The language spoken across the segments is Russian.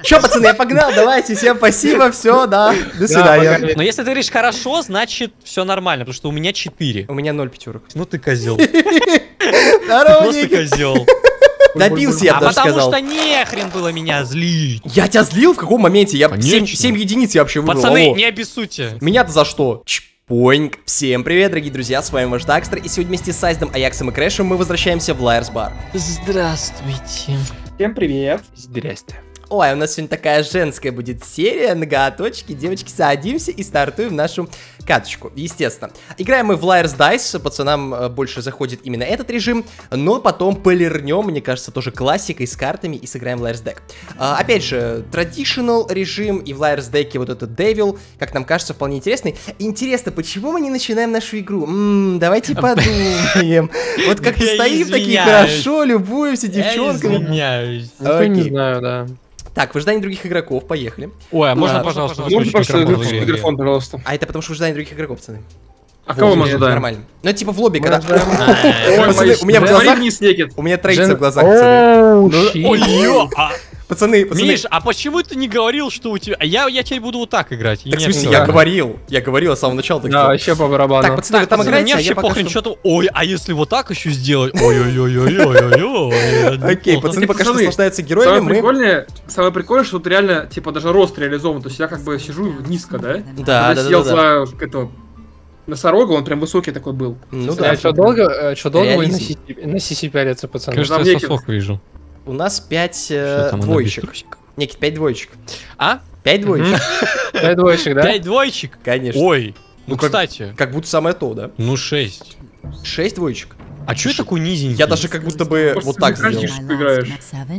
Чё, пацаны, я погнал, давайте, всем спасибо, все, да, до свидания. Но если ты говоришь хорошо, значит все нормально, потому что у меня 4. У меня 0 пятерок. Ну ты козел. Здорово, Просто Никит. козел. Добился, я А бы даже потому сказал. что нехрен было меня злить. Я тебя злил в каком моменте? Я Конечно. 7 единиц я вообще выбрал. Пацаны, Алло. не обессудьте. Меня-то за что? Чпоньк. Всем привет, дорогие друзья, с вами ваш Дакстер, и сегодня вместе с Сайздом, Аяксом и Крэшем мы возвращаемся в Liar's Bar. Здравствуйте. Всем привет. Здрасте. Ой, у нас сегодня такая женская будет серия, многоточки, девочки, садимся и стартуем нашу каточку, естественно. Играем мы в Liar's Dice, пацанам больше заходит именно этот режим, но потом полирнем, мне кажется, тоже классикой с картами и сыграем в Liar's Deck. Опять же, traditional режим и в Liar's Deck вот этот Devil, как нам кажется, вполне интересный. Интересно, почему мы не начинаем нашу игру? Давайте подумаем. Вот как-то стоим такие хорошо, любуемся девчонками. Извиняюсь. Не знаю, да. Так, в ожидании других игроков, поехали. Ой, а можно, пожалуйста, Можно, выключить микрофон, пожалуйста. А это потому что в ожидании других игроков, пацаны. А кого мы Это ожидаем? нормально. Ну, это типа в лобби, когда... Ой, Пацаны, у меня в глазах... У меня троица в глазах, пацаны. Ой, Пацаны, Миш, а почему ты не говорил, что у тебя... Я теперь буду вот так играть. Так, в смысле, я говорил с самого начала. так Да, что- вообще по барабану. Так, пацаны, вы там Мне играете, а вообще я пока похрен, что... что-то... Ой, а если вот так еще сделать? Ой-ой-ой-ой-ой-ой. Окей, пацаны пока что Пацаны, наслаждаются героями, Самое прикольное, что тут реально, типа, даже рост реализован. То есть я как бы сижу низко, да? Да, Когда сидел да. за этого носорога, он прям высокий такой был. Ну Да, да. что долго вы Реализм. на сиси пялятся, пацаны? Кажется, Нам я некий- сосок вижу. У нас 5 Что там, она двоечек. без трусика? Некий 5 двоечек. А? 5 двоечек, 5 двоечек, да? 5 двоечек? конечно. Ой, ну Ну, как- кстати, Как будто самое то, да? ну 6. 6 двоечек. А чё я такой низенький? Я даже как будто бы Может, вот так ты сделал. заканчиваешь? Играешь.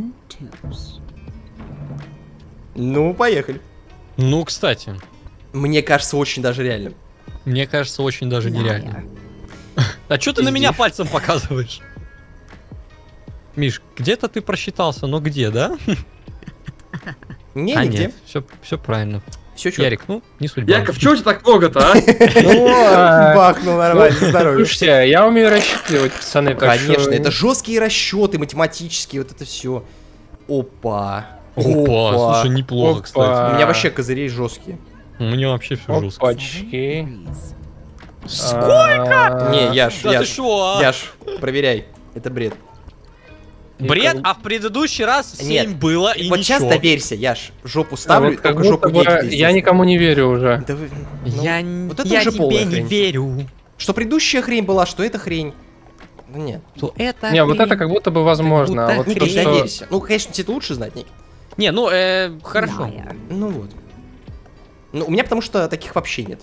Ну, поехали. Ну, кстати, Мне кажется, очень даже реально. мне кажется, очень даже нереально. А чё ты на меня пальцем показываешь? Миш, где-то ты просчитался, но где, да? Не, А нигде. нет, все правильно. Все чё. Ярик, ну, не судьба. Яков, чего у тебя так много-то, а? Бахнул нормально, здоровье. Слушайте, я умею рассчитывать, пацаны, так что- Конечно, это жесткие расчеты, математические, вот это все. Опа. Опа, слушай, неплохо, Опа. кстати. У меня вообще козырей жесткие. У меня вообще все жестко. Опачки. Сколько? Не, Яш, Да ты шо, а? Яш, проверяй. Это бред. Бред, а в предыдущий раз 7 Нет. было и Вот сейчас ничего. доверься, Яш. Жопу ставлю, Вот как только жопу будто бы гейки здесь. я никому не верю уже. Да вы- ну, Я, вот это я уже тебе полная не хрень. верю. Что предыдущая хрень была, что эта хрень. Ну нет. То это Не, вот хрень. это как будто бы возможно. Как А вот будто то, Никит, что... доверься. Ну, конечно, тебе это лучше знать, Ник. Не, ну, хорошо. Ну вот. Ну, у меня потому что таких вообще нет.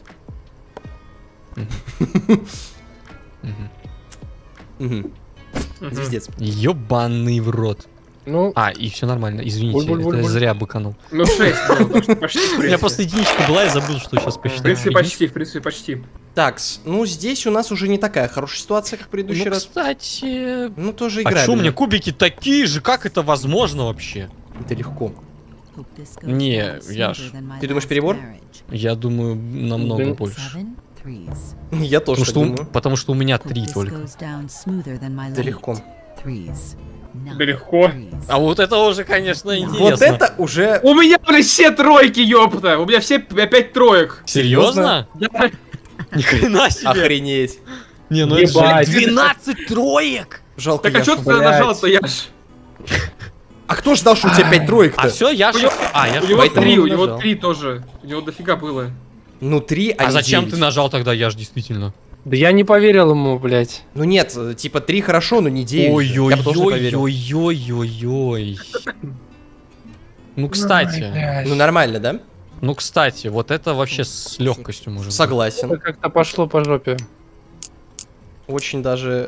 Мгм. Звездец. Ёбаный в рот. Ну, А, и все нормально, извините, Буль-буль-буль-буль. это зря быканул. Ну 6 было, так что почти, в У меня принципе. просто единичка была, я забыл, что сейчас В посчитать. принципе, почти. Так, ну здесь у нас уже не такая хорошая ситуация, как в предыдущий Ну, раз. кстати... Ну, тоже А играем. что, у меня кубики такие же, как это возможно вообще? Это легко. Не, Яш. Ты думаешь, перебор? Я думаю, намного Да. больше. Я тоже так думаю. Потому что у меня 3 только. Это легко. Да легко. А вот это уже, конечно, интересно. Вот это уже... У меня, блядь, все тройки, ёпта! У меня все 5 троек. Серьезно? Да. Ни хрена себе. Охренеть. Не, ну это же Ебать. 12 троек! Жалко, Так а Яшу. что ты туда блядь. нажал-то, Яш? А кто ждал, что у тебя 5 троек-то? А все, я У него- я У него поэтому 3, у он него нажал. 3 тоже. У него дофига было. Ну, 3, А не зачем 9. ты нажал тогда, я ж действительно? да я не поверил ему, блядь. Ну нет, типа 3 хорошо, но не 9. Я бы тоже не поверил. Ой-ой-ой-ой-ой-ой. Ну, кстати, Ну нормально, да? ну, кстати, вот это вообще с легкостью можно. Это Согласен. как-то пошло по жопе. Очень даже...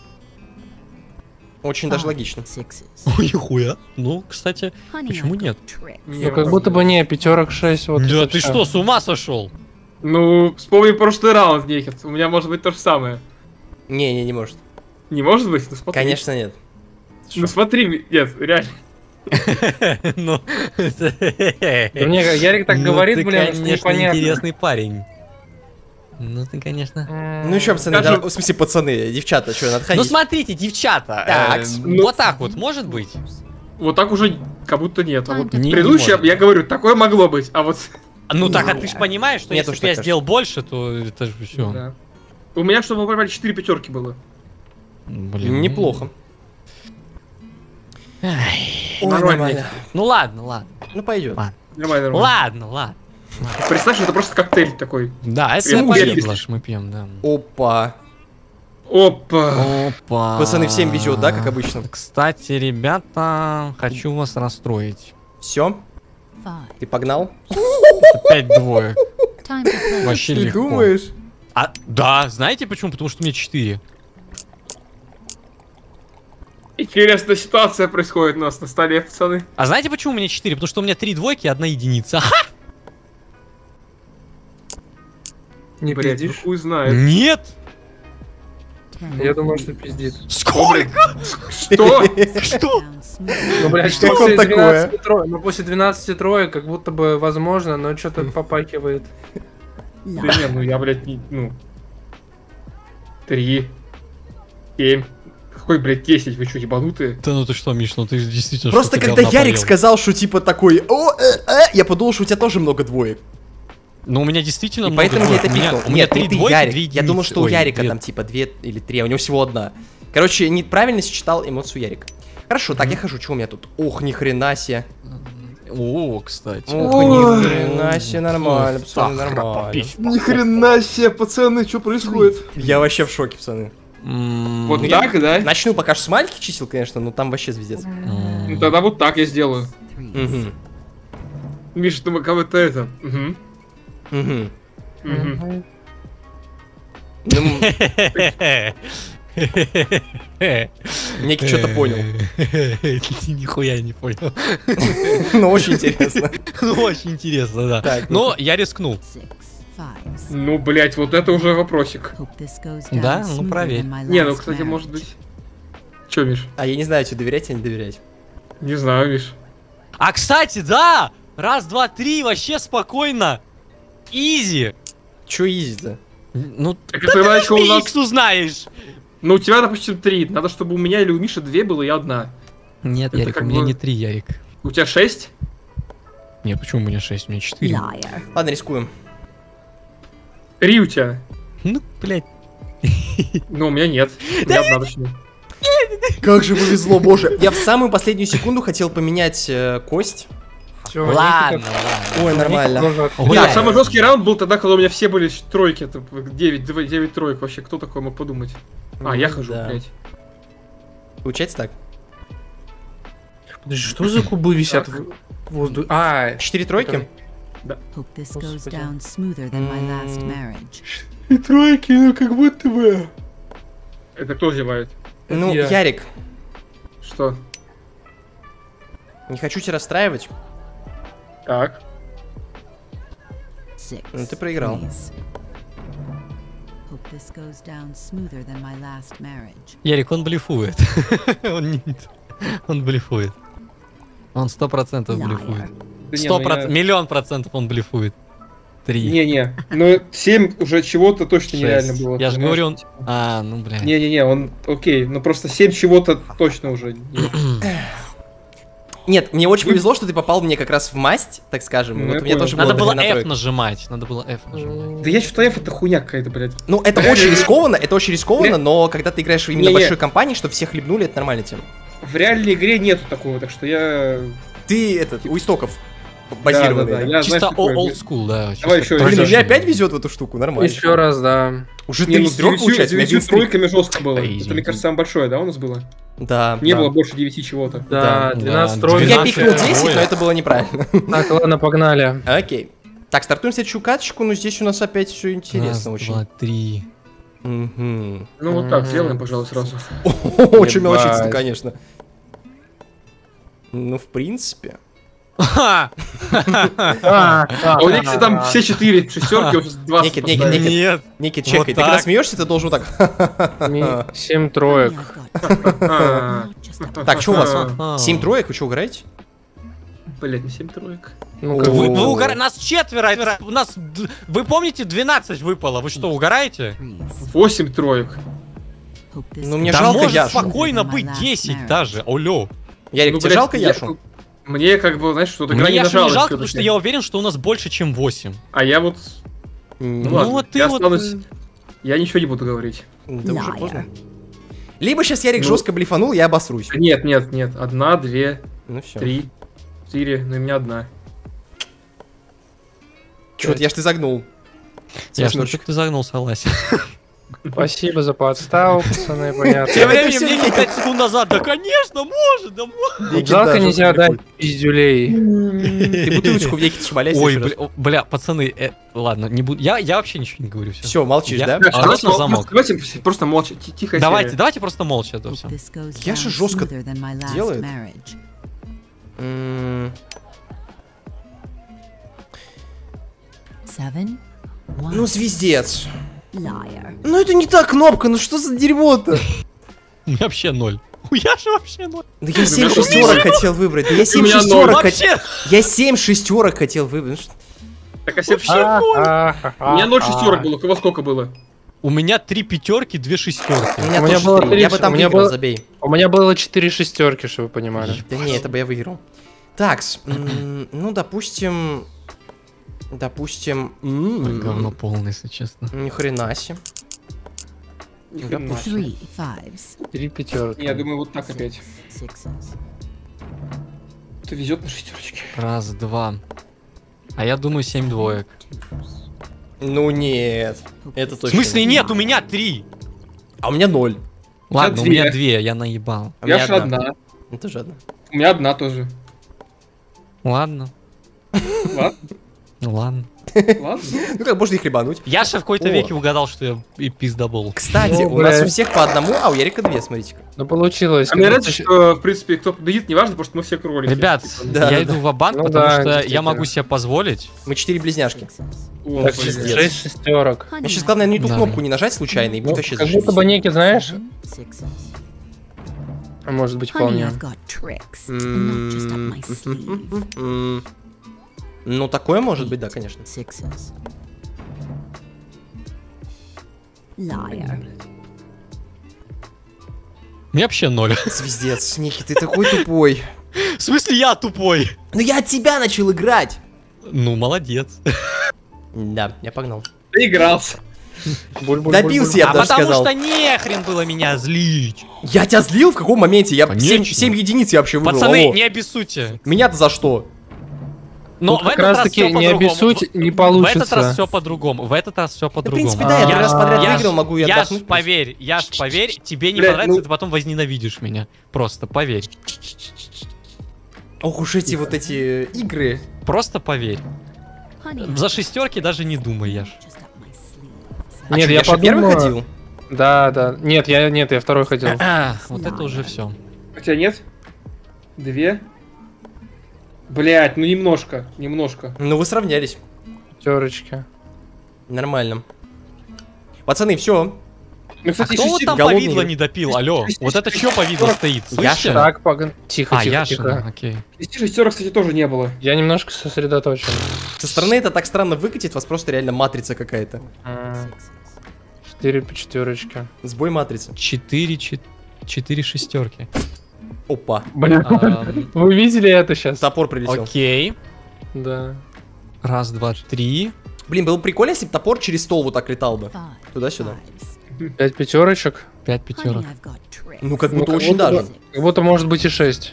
Очень даже логично. Ой, хуя. Ну, кстати, почему нет? Ну как будто бы не, 5-6, вот. Да это ты всё. что, с ума сошел? Ну, вспомни прошлый раунд, Нехет. У меня может быть то же самое. Не может. Не может быть? Ну смотри. Конечно нет. Ну смотри, нет, реально. Ну, Да мне Ярик так ну, говорит, ты, блин, что конечно, непонятно. интересный парень. Ну, ты, конечно... Ну что, пацаны, Скажем- да, в смысле, пацаны, девчата, что, надо Ну, ходить? смотрите, девчата, Так, вот так вот может быть? Вот так уже как будто нет. А вот Не предыдущее, может. я говорю, такое могло быть, а вот... Ну так, а ты же понимаешь, что Мне если тоже бы я так сделал больше, то это же все. Да. У меня, чтобы вы понимали, 4 пятерки было. Блин. Неплохо. Ай. Ой, Нормально. нормально. Ну ладно. Ну пойдет. Нормально. Ладно. Представь, что это просто коктейль такой. Да, это Привет, мы привет. пьем, Блаш, мы пьем, да. Опа. Опа. Опа. Пацаны, всем везет, да, как обычно? Кстати, ребята, хочу вас расстроить. Все? Ты погнал? Опять двое. Вообще Ты легко. думаешь? А, да, знаете почему? Потому что у меня 4. Интересная ситуация происходит у нас на столе, пацаны. А знаете почему у меня 4? Потому что у меня 3 двойки и 1 единица. Ха! Не Блядь, ну пиздишь? хуй знает. Нет! Я думаю, что пиздит. Сколько? Что? Что? Ну, блядь, Что после там такое? 12 после 12 троек как будто бы возможно, но что-то попакивает. Да не, ну я, блядь, ну... 3, 7. Какой, блядь, 10? Вы что, ебанутые? Да ну ты что, Миш, ну ты же действительно Просто что-то когда говна Ярик поел. сказал, что типа такой, я подумал, что у тебя тоже много двоек. Ну у меня действительно И много поэтому я двоек. это У меня- пикнул. У меня Нет, 3 не ты, двойки, 2 Ярик. единицы. Я думал, что у Ой, Ярика две. там типа 2 или 3, а у него всего одна. Короче, неправильно считал эмоцию Ярика. Хорошо, так, я хожу, что у меня тут? Ох, ни хрена себе. О, кстати. Ох, ни хрена себе, нормально, Ой, пацаны, сахар нормально. попить. Ни хрена себе, пацаны, что происходит? Я вообще в шоке, пацаны. Вот Я так, да? Начну пока что с маленьких чисел, конечно, но там вообще звездец. Ну тогда вот так я сделаю. Мгм. Миша, ты кого-то это... Угу. Мгм. Угу. Ну, Ники что-то понял. Нихуя не понял. Ну, очень интересно. Ну, очень интересно, да. Так, Но я рискнул. Ну, блять, вот это уже вопросик. Да? Ну, проверь. Не, ну, кстати, может быть... Чё, Миш? А я не знаю, что доверять, а не доверять. Не знаю, Миш. А, кстати, да! Раз, два, три, вообще спокойно. Изи. Чё изи-то? Ну, Так это иначе у нас... Икс узнаешь. Ну, у тебя, допустим, 3. Надо, чтобы у меня или у Миши 2 было, и 1. Нет, Это Ярик, как у меня бы- не 3, Ярик. У тебя 6? Нет, почему у меня 6? У меня 4. Ладно, рискуем. 3 у тебя. Ну, блядь. Ну, у меня нет. У меня 1 точнее. Как же повезло, боже. Я в самую последнюю секунду хотел поменять кость. Всё, Ладно, Ники ладно. Ой, нормально. тоже Ой, Нет, да. самый жесткий раунд был тогда, когда у меня все были тройки. Это 9 троек вообще. Кто такой мог подумать? А, я хожу, Да. блядь. Получается так. Подожди, что за кубы висят Так. в воздухе? А, 4 тройки? И тройки, ну как будто бы. Это кто зевает? Ну, я. Ярик, Что? не хочу тебя расстраивать, Так. но ты проиграл. Ярик, он блефует. Он блефует. Он 100% блефует. Да не, 100%, ну миллион процентов он блефует. 3. Не-не, ну 7 уже чего-то точно нереально было. Я же понимаешь? говорю, он... А, ну, блядь. Не-не-не, он окей, но просто 7 чего-то точно уже. Нет, мне очень повезло, что ты попал мне как раз в масть, так скажем. Ну, Вот я у меня понял. тоже Надо было двойная F тройка. нажимать. Надо было F нажимать. Да я что-то F это хуйня какая-то, блядь. Ну, это очень рискованно, но когда ты играешь именно в Не-не. большой компании, чтобы все хлебнули, это нормальная тема. В реальной игре нету такого, так что я... Ты этот, у истоков базированный. Да-да-да, да? я, Чисто знаешь, такой, old school, да. Давай чисто еще, Блин, еще. мне опять везет в эту штуку, нормально. еще раз, да. Уже Не, 3 ну из с 3 9, получается, у меня 9 11 тройк. тройками жестко было. Easy. Это, мне кажется, самое большое, да, у нас было? Да, Не да. было больше 9 чего-то. Да, Да, 12 да, троек. Я 12 пикнул 10, тройк. но это было неправильно. Так, ладно, погнали. Окей. Так, стартуем следующую каточку, но здесь у нас опять все интересно Раз, очень. два, три. Мгм. Ну вот так, сделаем, пожалуй, сразу. Очень мелочиться, Ебать. конечно. Ну, в принципе. Ха! А у них там все 4 шестерки, вот 20 Никит, Никит, поставили. Никит. Нет. Никит, Вот чекай, ты когда так. смеешься, ты должен вот так. 7 троек. А, Так, что у вас? А. 7 троек, вы что, угораете? Блять, не 7 троек. Ну, О. как Вы, бы- вы угора- Нас четверо, у нас... Вы помните, 12 выпало? Вы что, угораете? 8 троек. Ну, мне Да жалко может Яшу. спокойно быть 10 даже, олё. Ярик, Ну, тебе блядь, жалко я- Яшу? Мне как бы, знаешь, что-то Мне не Яшу не нажалось. жалко, потому что я уверен, что у нас больше, чем 8. А я вот... Ну ладно, вот ты я вот... останусь- Я ничего не буду говорить. Да уже поздно. Либо сейчас Ярик Ну. жестко блефанул, я обосрусь. Нет. 1, 2, Ну все. 3, 4, но у меня одна. Чё-то я ж ты загнул. Яш, ну что ты загнул, согласен. Спасибо за подставу, пацаны, понятно. Тем Это временем всё мне Никита. 5 секунд назад, да конечно, может, да может. Никита Жалко жестко нельзя блефует. дать пиздюлей. Ты бутылочку в Никите шмаляйся Ой, еще раз. бля, пацаны, ладно, не буду. Я вообще ничего не говорю, все. Все, молчишь, Я- да? А, Давайте на замок. Давайте просто молча, тихо. Давайте просто молча это все. Яша жестко делает. Ну, звездец. Ну, это не та кнопка, ну что за дерьмо-то? У меня вообще 0. У Яши вообще 0. Да я 7 шестерок хотел выбрать. Да я 7 меня шестерок ноль. хотел. Вообще. Я 7 шестерок хотел выбрать. Ну что- Так, а себе- У меня 0 шестерок было, у кого сколько было? У меня 3 пятерки, 2 шестерки. У меня У меня тоже было 3. три, Я бы там у меня выиграл, было- забей. У меня было 4 шестерки, чтобы вы понимали. Да не, это бы я выиграл. Такс, ну, допустим... Говно полное, если честно. Ни хрена себе. Ни хрена. 3 пятерки. Я думаю, вот так опять. Кто везет на шестерочке. Раз, два. А я думаю 7 двоек. Ну нет. Это В точно. смысле нет, у меня 3. А у меня 0. Ладно, у две. меня 2, я наебал. А у меня Я же одна. Это же одна. У меня одна тоже. Ладно, Ладно. ну ладно. Ладно. Ну как можно их хлебануть? Яша в какой-то О. веке угадал, что я и пиздобол. Кстати, Ну, у нас блядь. у всех по одному, а у Ярика 2, смотрите-ка. Ну получилось. А мне как нравится, будто что, в принципе, кто победит, не важно, потому что мы все кролики. Ребят, Да, я да, иду да. в банк, Ну потому да, что я действительно. могу себе позволить. Мы 4 близняшки. О, Так, блин. 6 шестерок. Мне сейчас главное не ту Да. кнопку не нажать случайно и Ну, будет вообще как зашибись. будто бы некий, знаешь, а может быть вполне. Ну такое может быть, да, конечно. У меня вообще 0. Звездец, Ники, ты такой тупой. В смысле я тупой? Ну я от тебя начал играть. Ну, молодец. Да, я погнал. Доигрался. Добился, я А бы даже потому сказал. что нехрен было меня злить. Я тебя злил в каком моменте? Я Конечно. 7 единиц я вообще выбрал. Пацаны, алло. не обессудьте. Меня-то за что? Но Тут в как этот раз раз таки всё не по-другому. обессудь, не В этот получится. раз все по-другому. В этот раз все Да, в по-другому. принципе, да, я 3 раза подряд Яш, выиграл, могу и Яш, отдохнуть. поверь, тебе не Блядь, понравится, ну- ты потом возненавидишь меня. Просто поверь. Ох уж эти вот эти игры. Просто поверь. За шестерки даже не думай, Яш. А Нет, чё, я же первый подумал. ходил? Да, да. Нет, я второй ходил. Вот это уже все. У тебя нет? 2? Блять, ну немножко. Ну вы сравнялись. Пятерочки. Нормально. Пацаны, все. Ну, А кстати, кто вот там голодный повидло игры. не допил? Алло, вот это что повидло стоит? Яша. Слышите? Так, тихо, А, тихо, Яша, да, тихо. окей. 6 шестерок, кстати, тоже не было. Я немножко сосредоточен. Со стороны это так странно выкатит, вас просто реально матрица какая-то. 4 по четверочке. Сбой матрицы. 4 шестерки. Опа. Бля, вы видели это сейчас? Топор прилетел. Окей. Да. Раз, два, три. Блин, было бы прикольно, если бы топор через стол вот так летал бы. Туда-сюда. 5 пятерочек. 5 пятерок. Ну, как Ну, будто как очень будто даже. бы- Как будто может быть и 6.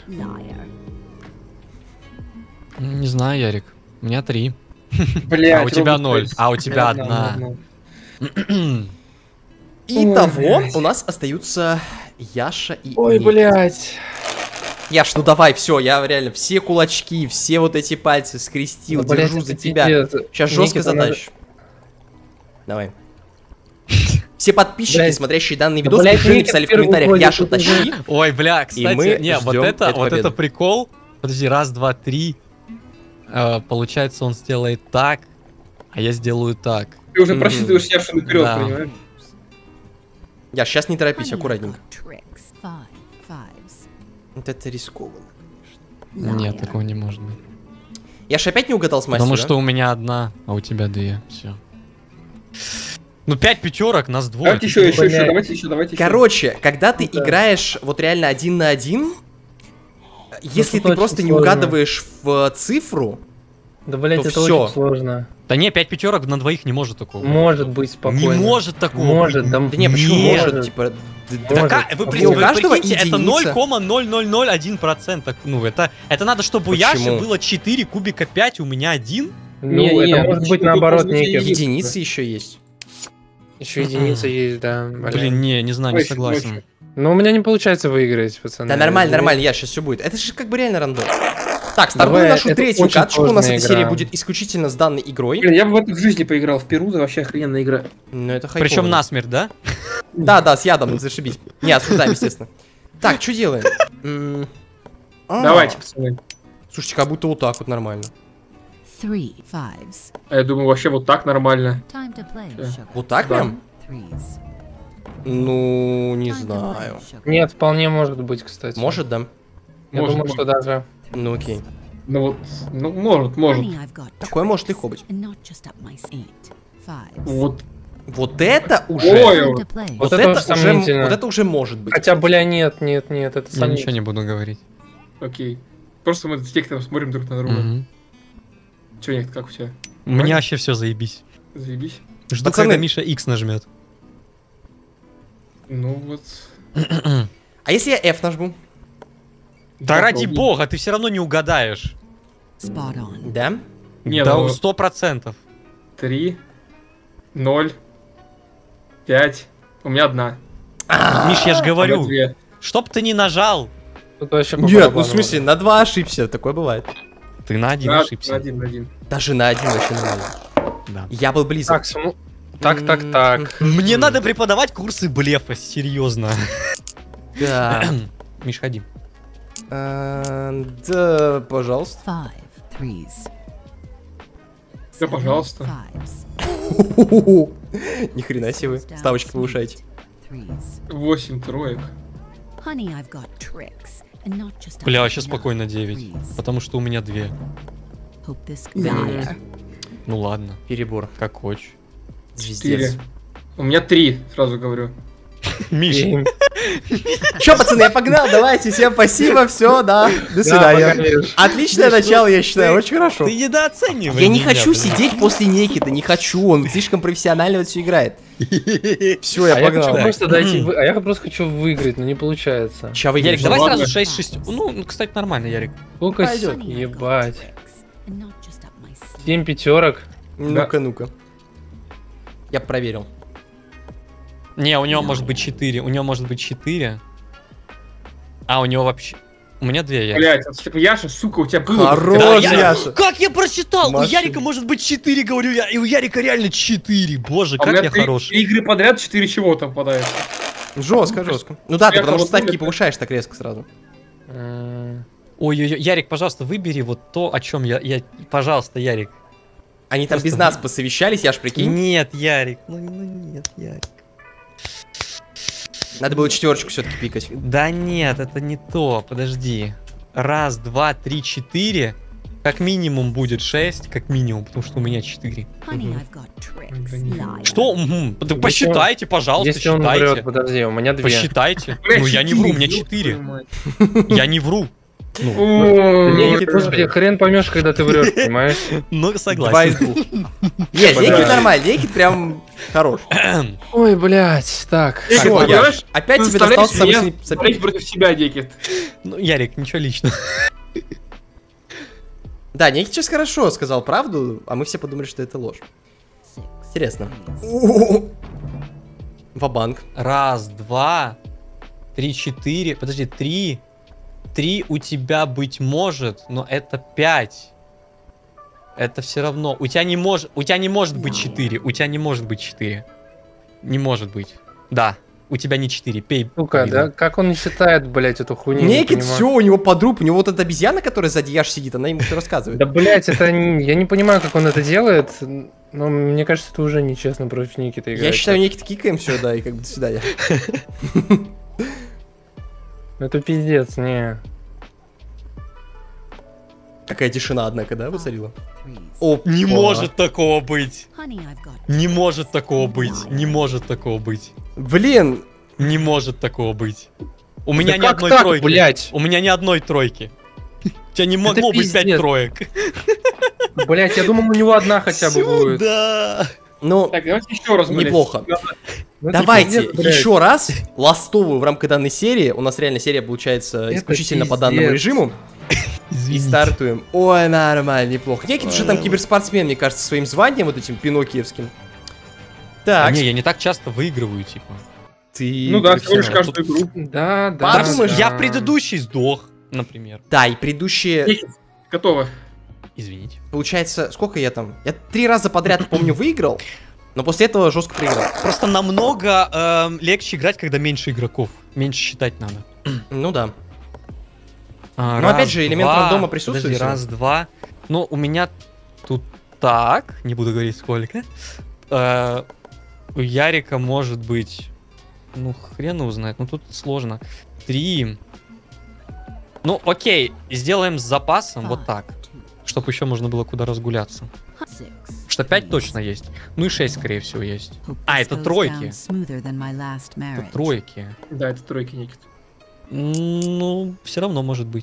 Не знаю, Ярик. У меня 3. Блять. А у тебя 0. А у тебя одна. Итого, у нас остаются Яша и Ой, Ник. блять. Яш, ну давай, все, я реально все кулачки, все вот эти пальцы скрестил, держу за тебя. Сейчас жестко задачу. Давай. Все подписчики, Блядь. смотрящие данный Да, видос, блядь, пиши, Никит написали в первый комментариях, уходит, Яша, это тащи. Ой, бля, кстати, мы не, вот ждем это эту победу. прикол. Подожди, раз, два, три. Получается, он сделает так, а я сделаю так. Ты уже просчитываешь Яшу наперед, Да. понимаешь? Яш, сейчас не торопись, аккуратненько. Вот это рискованно. Нет, такого не может быть. Яш опять не угадал с мастером? Потому что у меня одна, а у тебя 2. Все. Ну, 5 пятерок, нас двое. Давайте еще, Блядь. давайте еще. Короче, когда ты Да. играешь вот реально 1 на 1, Если тут ты очень просто не сложно. угадываешь в цифру, Да, блять, то это всё. очень сложно. Да не, 5 пятерок на двоих не может такого быть. Может быть спокойно. Не может такого Может, быть. да, да не, почему Нет. может, типа... Может. Вы, У каждого прикиньте, это единица. 0,0001%. Ну, это надо, чтобы у Почему? Яши было 4 кубика 5, у меня 1. Ну, Не, это может быть наоборот некий. Единицы еще есть. Еще единица есть, да. Блин, не знаю, не Ночью, согласен. ночью. Ну, у меня не получается выиграть, пацаны. Да нормально, нормально, я сейчас все будет. Это же как бы реально рандом. Так, стартую Давай, нашу это третью очень каточку. У нас сложная эта серия игра. будет исключительно с данной игрой. Блин, я бы в это в жизни поиграл. В Перу, да, вообще охрененная игра. Ну это хайпово. Причем насмерть, да? Да, да, с ядом, зашибись. Не, осуждаем, естественно. Так, что делаем? Давайте, пацаны. Слушайте, как будто вот так вот нормально. 3 fives. А я думаю, вообще вот так нормально. Time to play, Yeah. sugar. Вот так Да. прям? Threes. Ну, не Time to знаю. play, sugar. Нет, вполне может быть, кстати. Может, да? Я Может, думаю, что даже... Ну окей. Ну вот, ну может. Honey, I've got Такое может легко быть. and not just up my sleeve. Fives. Вот. Вот это уже... Ой, Time to play. Вот Вот это это уже уже, сомнительно. вот это уже может быть. Хотя, бля, нет, это Я сомнительно. ничего не буду говорить. Окей. Просто мы с текстом смотрим друг на друга. Мгм. Че, нет, как у тебя? У меня вообще все заебись. Заебись. Жду, Пацаны. когда Миша X нажмет. Ну вот. А если я F нажму? Да ради попробуй. бога, ты все равно не угадаешь. Spot on. Да? Не, Да, ну, 100%. 3, 0, 5. У меня одна. Миш, я же У меня говорю, две. чтоб ты не нажал. Тут вообще по Нет, ну барабану. в смысле, на 2 ошибся, такое бывает. Ты на один На ошибся. один, на один. Даже на 1 вообще нормально. Да. Я был близок. Так, так. Мне надо преподавать курсы блефа, серьезно. Да. Миш, ходи. Да, пожалуйста. 5 threes. Да, Seven пожалуйста. fives. Ни хрена себе вы. Ставочки повышаете. Threes. 8 троек. Honey, I've got tricks. And not just up Бля, my вообще nine спокойно 9. threes. Потому что у меня 2. Hope this Не-не-не. goes. Ну ладно, Перебор. как хочешь. 4. Звездец. У меня 3, сразу говорю. Миш, Че, пацаны, я погнал, давайте, всем спасибо, все, да, до свидания. Отличное начало, я считаю, очень хорошо. ты недооцениваешь. Я не хочу сидеть после Некита, не хочу, он слишком профессионально вот все играет. Все, А я я хочу погнал. просто дойти, а я просто хочу выиграть, но не получается. Ща вы Ярик, давай Ладно. сразу 6-6. Ну, кстати, нормально, Ярик. Сколько Пойдет. Honey, I've got ебать. tricks. And not just up my sleeve. 7 пятерок. Ну-ка, ну-ка. Я проверил. Не, у него может быть 4. У него может быть 4. А, у него вообще... У меня 2, Ярик. Блять, это Яша, сука, у тебя было. Хорош, Да, Яша. Как я просчитал? У Машина. Ярика может быть 4, говорю я. И у Ярика реально 4. Боже, А у как меня я 3 хорош. игры подряд, 4 чего-то попадается. Жестко, жестко. Ну да, ты Я потому что кого-то ставки это- повышаешь так резко сразу. Ой-ой-ой, Ярик, пожалуйста, выбери вот то, о чем я... Пожалуйста, Ярик. Они там Просто без нас посовещались, я ж прикинь. Нет, Ярик. Ну нет, Ярик. Надо было 4 все-таки пикать. Да нет, это не то. Подожди. 1, 2, 3, 4. Как минимум будет 6, как минимум, потому что у меня 4. Honey, I've got tricks. Liar. Что? Мгм. Да посчитайте, пожалуйста, Если он считайте. врет, подожди, у меня 2. Посчитайте. Бля, Ну я не вру, у меня 4. 4. Я не вру. Ну, Ой, Господи, хрен поймешь, когда ты врешь, понимаешь? ну 2 из согласен. 2. Нет, Некит нормально, Некит прям хорош. Ой, блядь, так. Эй, Всё, ты Яш, понимаешь? опять тебе Представляешь, достался самый я сильный смотреть соперник. против себя, Декет. Ну, Ярик, ничего личного. Да, Некит сейчас хорошо сказал правду, а мы все подумали, что это ложь. Six Интересно. threes. Ва-банк. 1, 2, 3, 4. Подожди, 3. 3 у тебя быть может, но это 5. Это все равно. У тебя не может быть 4. У тебя не может быть 4. Не может быть. Да. У тебя не 4. Пей. Сука, видно. да? Как он не считает, блядь, эту хуйню? не Некит, понимаю. все, у него подруг, у него вот эта обезьяна, которая сзади Яш сидит, она ему все рассказывает. Да, блядь, это... Я не понимаю, как он это делает, но мне кажется, это уже нечестно против Никиты играть. Я считаю, Некит кикаем все, да, и как бы до свидания. Это пиздец, не. Такая тишина, однако, да, воцарила? Threes. О, Не может такого быть. Honey, I've got Не может такого быть. Не может такого быть. Блин, Не может такого быть. У меня Да ни как одной так, тройки. блядь? У меня ни одной тройки. У тебя не могло быть 5 пиздец. троек. Блять, я думал, у него одна хотя бы будет. Да. Ну, Так, давайте еще раз, блядь. неплохо. Ну, это Давайте пиздец, блядь. еще раз ластовую в рамках данной серии. У нас реально серия получается Это исключительно по пиздец. данному режиму. И Извините. стартуем. Ой, нормально, неплохо. Некий уже там киберспортсмен, мне кажется, своим званием вот этим пиноккиевским. Так, Не, я не так часто выигрываю, типа. ты... Ну да, всего лишь профессионал. каждую игру. Да, Да, да. думаешь, Я да. в предыдущий сдох, например. Да, и предыдущие... Никит, готово. Извините. Получается, сколько я там? Я 3 раза подряд, помню, выиграл, но после этого жестко проиграл. Просто намного легче играть, когда меньше игроков. Меньше считать надо. Ну да. Но Но опять же, элемент рандома присутствует всё. Раз, два. Ну, у меня тут так, не буду говорить сколько. У Ярика может быть, ну, хрен его знает, ну тут сложно. 3. Ну, окей, сделаем с запасом вот так, чтобы еще можно было куда разгуляться. Что 5 точно есть. Ну и 6, скорее всего, есть. А, это тройки. Это тройки. Да, это тройки, Никит. Ну, все равно может быть.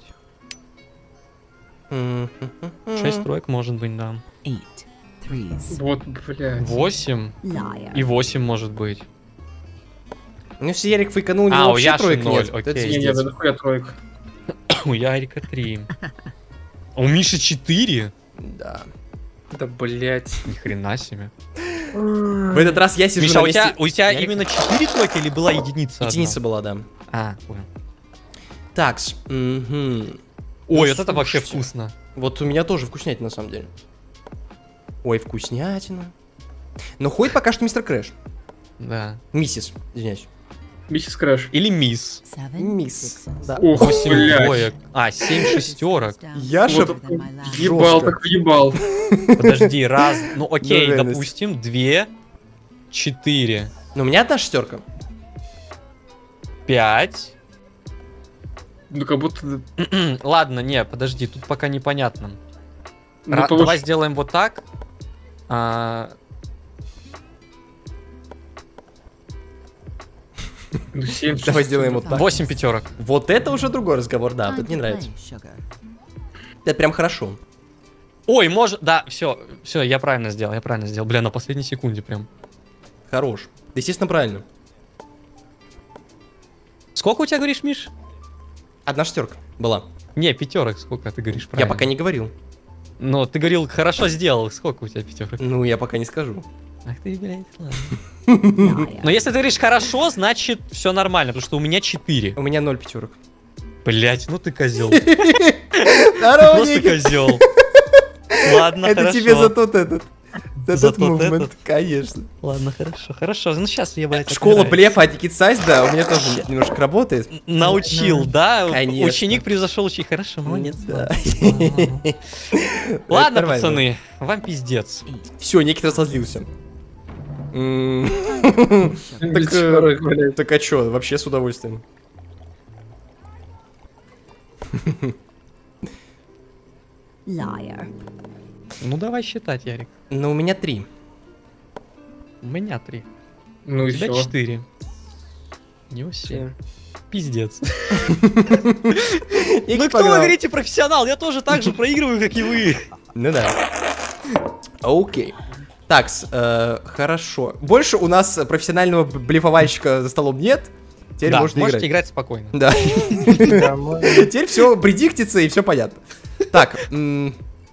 6 троек может быть, да. Вот, блядь. 8 и 8 может быть. Ну, если Ярик фейканул, у него А, у вообще Яши троек 0, нет. окей. Это Не-не, пиздец. да нахуя троек. У Ярика 3. А у Миши 4? Да. Да, блять. Ни хрена себе. В этот раз я сижу Миша, на месте... у тебя Ярика. именно 4 тройки или была единица? одна? Единица была, да. А, понял. Такс. Ой, вот это вообще слушайте. вкусно. Вот у меня тоже вкуснятина, на самом деле. Ой, вкуснятина. Но ходит пока что мистер Крэш. Да. Миссис, извиняюсь. Миссис Крэш. Или мисс. Мисс. Да. Ох, 8 блядь. двоек. А, 7 шестерок. Яша Вот Ебал, жестко. так ебал. Подожди, раз. Ну окей, Ну, реальность. допустим, 2, 4, Ну, у меня одна шестерка. 5. Ну, как будто... Ладно, не, подожди, тут пока непонятно. Ну, Давай повыше. сделаем вот так. А, Ну, 7, Давай сделаем вот так. 8 пятерок. Вот это уже другой разговор, да, тут не нравится. Это прям хорошо. Ой, может, да, все, я правильно сделал. Бля, на последней секунде прям. Хорош. Да, естественно, правильно. Сколько у тебя говоришь, Миш? Одна шестерка была. Не, пятерок, сколько ты говоришь Я правильно? пока не говорил. Но ты говорил, хорошо сделал. Сколько у тебя пятерок? Ну, я пока не скажу. Ах ты, блядь, ладно. Но если ты говоришь хорошо, значит все нормально, потому что у меня 4. У меня 0 пятерок. Блять, ну ты козел. Ты Здорово, просто Никит. козел. Ладно, Это хорошо. тебе за тот этот. За За тот тот мувмент, этот? конечно. Ладно, хорошо. Ну сейчас я, блядь, Школа отбираю. блефа от Никит Сайз, да, у меня тоже немножко работает. Научил, да? Конечно. Ученик превзошел ученик. Хорошо, молодец. Да. Ладно, нормально. пацаны, вам пиздец. Все, Никит разозлился. Так, Пятерок, блядь. так а чё, вообще с удовольствием. Liar. Ну давай считать, Ярик. Но у меня 3. У меня 3. Ну У и тебя чё? 4. Не 7. Пиздец. Ну кто вы говорите профессионал? Я тоже так же проигрываю, как и вы. Ну да. Окей. Так, хорошо. Больше у нас профессионального блефовальщика за столом нет. Теперь Да, можно можете играть. играть спокойно. Да. Да, можно. Теперь все предиктится и все понятно. Так, ну,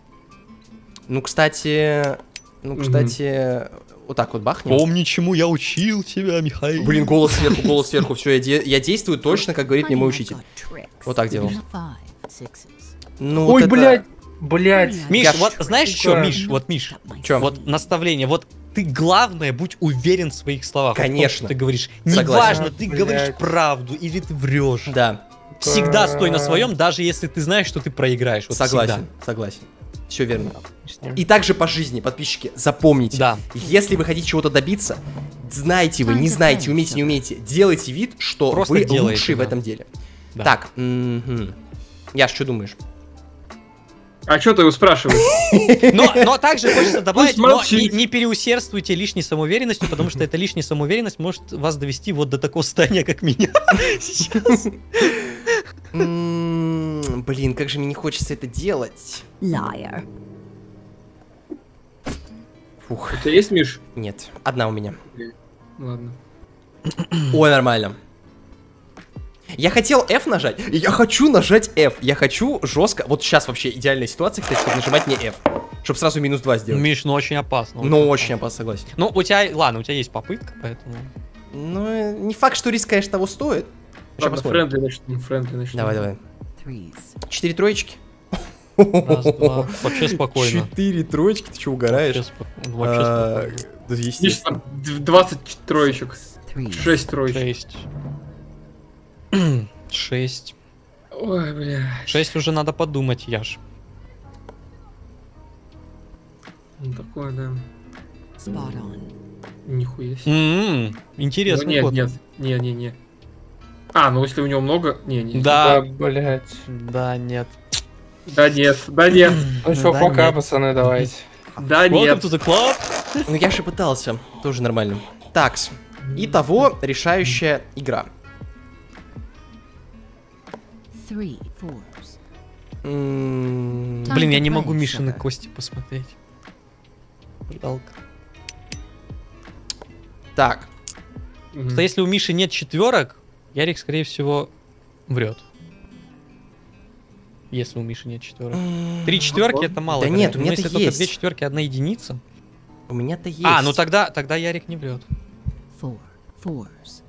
кстати, вот так вот бахнем. Помни, чему я учил тебя, Михаил. Блин, голос сверху, все, я действую точно, как говорит мне мой учитель. Вот так делал. Ну, вот Ой, это- блядь. Миш, Я вот знаешь что, сука. Миш, Чё? вот наставление, вот ты главное будь уверен в своих словах. Вот в том, Конечно. что ты говоришь. Согласен. Неважно, ты Блядь. говоришь правду или ты врешь. Да, Всегда стой на своем, даже если ты знаешь, что ты проиграешь. Вот согласен. Все верно. С И также по жизни, подписчики, запомните. Да. Если вы хотите чего-то добиться, знаете вы, не знаете, умеете, не умеете, делайте вид, что Просто вы делайте, лучшие в да. этом деле. Да. Так, Яш, что думаешь? А чё ты его спрашиваешь? Но также хочется добавить, но молчит. не переусердствуйте лишней самоуверенностью, потому что эта лишняя самоуверенность может вас довести вот до такого состояния, как меня сейчас. Блин, как же мне не хочется это делать. Liar. Фух, У тебя есть, Миш? нет, одна у меня. Ладно. Ой, нормально. Я хотел F нажать, и я хочу нажать F. Я хочу жестко. Вот сейчас вообще идеальная ситуация, кстати, чтобы нажимать не F. Чтобы сразу -2 сделать. Миш, ну очень опасно. Ну, очень опасно, согласен. Ну, у тебя, ладно, у тебя есть попытка, поэтому... Ну, не факт, что риск, конечно, того стоит. Сейчас Ладно, посмотрим. френдли начнем. Давай, давай. Threes. 4 троечки. Раз, два. Вообще спокойно. 4 троечки, ты что, угораешь? Вообще спокойно. Да, Миш, естественно. там 20 троечек. Threes. 6 троечек. 6. 6. Ой, бля. 6 уже надо подумать, Яш. Ну такое, да. Spot on. Нихуя себе. Интересный Ну, нет, ход. нет, не. А, ну если у него много... Не. Да, блять. да, нет. Да нет, да нет, Ну что, Да пока, нет. пацаны, давайте. да Вот нет. тут клаб. Ну, я же пытался. Тоже нормально. Такс. Итого, решающая игра. 3 fours. Блин, я не могу Мишины кости посмотреть. Жалко. Так. Мгм. Что если у Миши нет четверок, Ярик, скорее всего, врет. Если у Миши нет четверок. 3 четверки это мало. Да вероятно. нет, у меня-то если только есть. 2 четверки, 1 единица. У меня-то есть. А, ну тогда Ярик не врет. 4 fours.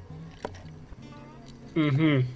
Мгм.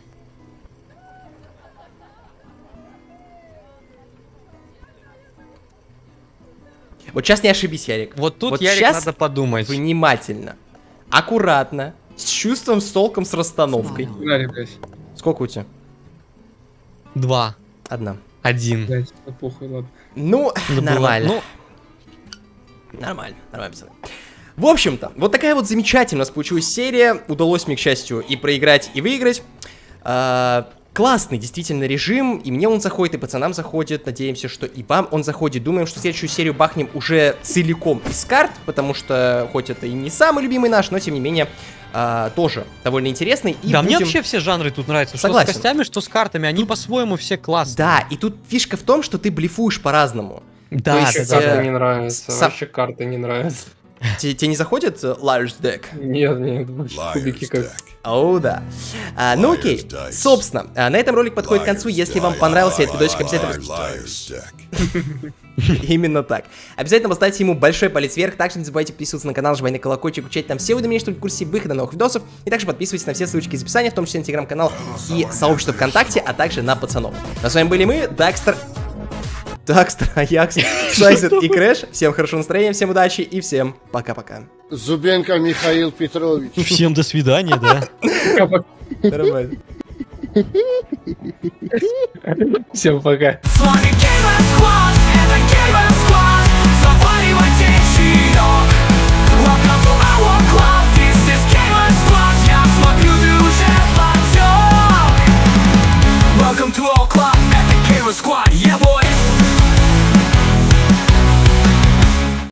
Вот сейчас не ошибись, Ярик. Вот тут Вот Ярик щас надо подумать. Внимательно. Аккуратно. С чувством, с толком, с расстановкой. Spot on. Погнали, блядь. Сколько у тебя? 2. Одна. 1. Блядь, да похуй, ладно. Ну, нормально. Ну, Нормально, пацаны. В общем-то, вот такая вот замечательная у нас получилась серия. Удалось мне, к счастью, и проиграть, и выиграть. Классный, действительно, режим. И мне он заходит, и пацанам заходит. Надеемся, что и вам он заходит. Думаем, что следующую серию бахнем уже целиком из карт. Потому что, хоть это и не самый любимый наш, но, тем не менее, тоже довольно интересный. И да, мне будем- вообще все жанры тут нравятся. Согласен. Что с костями, что с картами. Они по-своему все классные. Да, и тут фишка в том, что ты блефуешь по-разному. Да, То Вообще есть, карты не нравятся. сам- Вообще карты не нравятся. Тебе не заходит Liar's Deck? Нет, вообще кубики как... О, да. Ну окей, Liar's Dice. собственно, на этом ролик подходит к концу. Если вам понравился этот видосик, обязательно... Именно так. Обязательно поставьте ему большой палец вверх. Также не забывайте подписываться на канал, жать на колокольчик, включать там все уведомления, чтобы быть в курсе выхода новых видосов. И также подписывайтесь на все ссылочки из описания, в том числе на телеграм-канал и сообщество ВКонтакте, а также на пацанов. А с вами были мы, Дакстер, Аякс, Сайзет и Крэш. Всем хорошего настроения, всем удачи и всем пока-пока. Зубенко Михаил Петрович. Всем до свидания, да. Нормально. Всем пока. С вами Game of